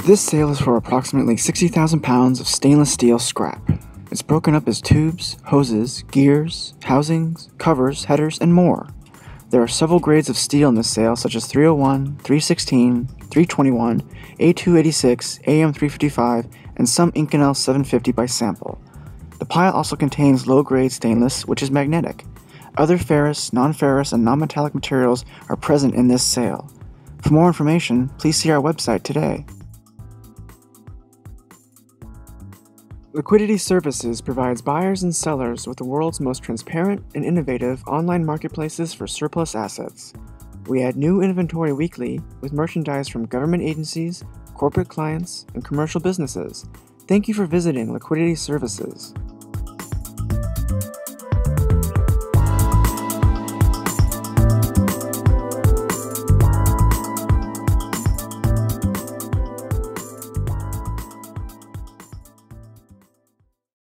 This sale is for approximately 60,000 pounds of stainless steel scrap. It's broken up as tubes, hoses, gears, housings, covers, headers, and more. There are several grades of steel in this sale, such as 301, 316, 321, A286, AM355, and some Inco 750 by sample. The pile also contains low-grade stainless, which is magnetic. Other ferrous, non-ferrous, and non-metallic materials are present in this sale. For more information, please see our website today. Liquidity Services provides buyers and sellers with the world's most transparent and innovative online marketplaces for surplus assets. We add new inventory weekly with merchandise from government agencies, corporate clients, and commercial businesses. Thank you for visiting Liquidity Services.